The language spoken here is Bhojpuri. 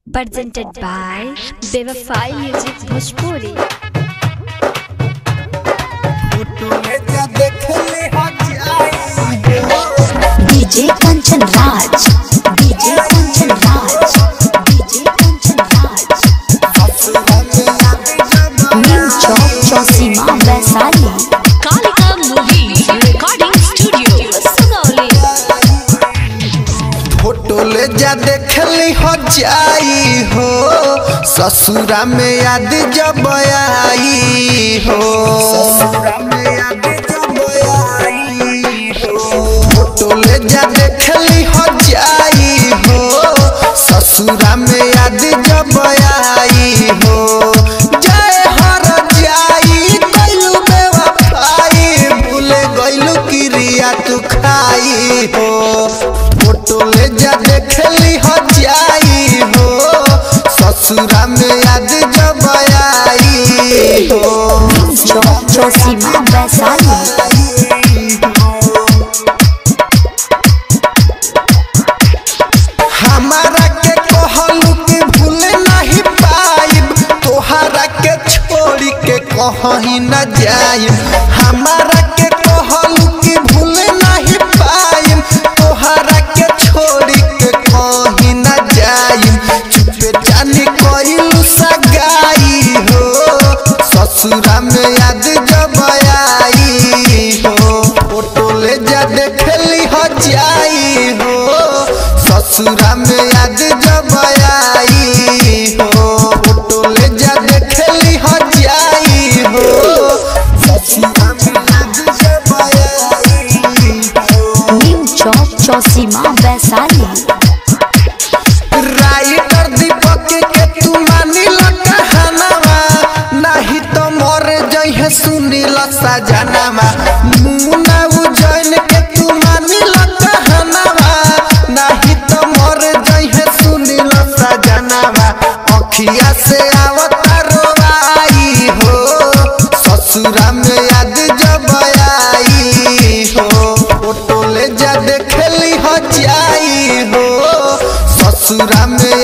presented by Bewafai Music Bhojpuri। DJ Kanchan Raj, DJ Kanchan Raj, DJ Kanchan Raj, new Chowk Chausima Vaishali. Kalika movie recording studio Sugauli. Photo ले जा देखली हो जाई हो, ससुरा में याद जब आई हो, ससुरा में याद जब आई हो। फोटो ले जा देखली हो जाई हो, ससुरा में याद जब आई हो। जय हर जाई गइलू बेवफाई, भूले गइलू क्रिया तू खाई हो। फोटो ले जा देखली हो जाई हो, ससुरा में याद जब आई हो। चौक चौसीमा वैशाली। हमारा के कहलू कि भूल नहीं पाइब, तोहरा के छोड़ी के कहीं न जाइब। हमारा के कहलू कि भूल नहीं पाइब, तोहरा के छोड़ी के कहीं न जाइब। चुपे जानी कइलू सगाई हो, ससुरा में याद जब आई हो। फोटो ले जा देखली हो जाई हो, ससुरा में याद जब आई हो। फोटो ले जा देखली हो जाई हो, ससुरा में याद जब आई हो। न्यू चौक चौसीमा वैशाली। राइटर दीपक के तू मानी ला कहनावा, नहीं तो मर जइहे सुनील सजनावा। मुन्ना उजैन के तू मानी ला कहनावा, नहीं तो मर जइहे सुनील सजनावा। अखिया से आवता रोवाई हो, ससुरा में याद जब आई हो। फोटो ले जा देखली हो जाई हो, ससुरा में